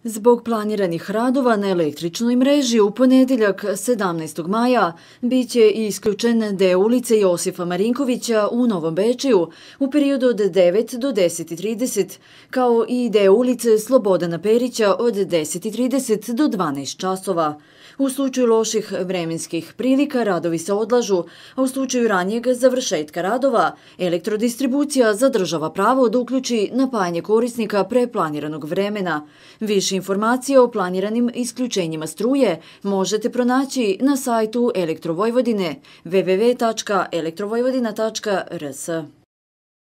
Zbog planiranih radova na električnoj mreži u ponedjeljak 17. maja biće isključen deo ulice Josipa Marinkovića u Novom Bečeju u periodu od 9 do 10:30, kao i deo ulice Slobodana Perića od 10:30 do 12 časova. U slučaju loših vremenskih prilika radovi se odlažu, a u slučaju ranijeg završetka radova elektrodistribucija zadržava pravo da uključi napajanje korisnika pre planiranog vremena. Više informacija o planiranim isključenjima struje možete pronaći na sajtu Elektrovojvodine www.elektrovojvodina.rs.